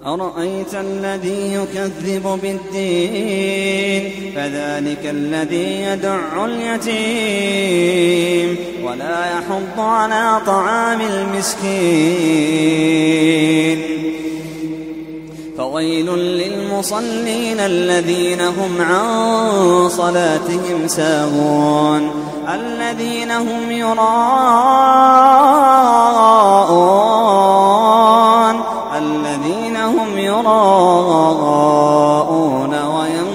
أرأيت الذي يكذب بالدين فذلك الذي يدع اليتيم ولا يحض على طعام المسكين فويل للمصلين الذين هم عن صلاتهم ساهون الذين هم يراءون ويمنعون